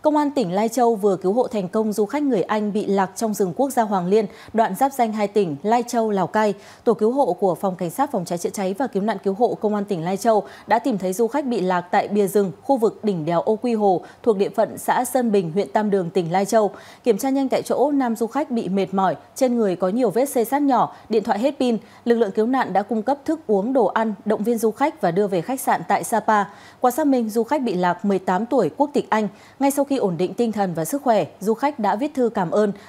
Công an tỉnh Lai Châu vừa cứu hộ thành công du khách người Anh bị lạc trong rừng quốc gia Hoàng Liên, đoạn giáp ranh hai tỉnh Lai Châu, Lào Cai. Tổ cứu hộ của Phòng Cảnh sát Phòng cháy chữa cháy và Cứu nạn Cứu hộ Công an tỉnh Lai Châu đã tìm thấy du khách bị lạc tại bìa rừng, khu vực đỉnh đèo Ô Quy Hồ thuộc địa phận xã Sơn Bình, huyện Tam Đường, tỉnh Lai Châu. Kiểm tra nhanh tại chỗ, nam du khách bị mệt mỏi, trên người có nhiều vết xê sát nhỏ, điện thoại hết pin. Lực lượng cứu nạn đã cung cấp thức uống, đồ ăn, động viên du khách và đưa về khách sạn tại Sapa. Qua xác minh, du khách bị lạc 18 tuổi, quốc tịch Anh. Ngay sau khi ổn định tinh thần và sức khỏe, du khách đã viết thư cảm ơn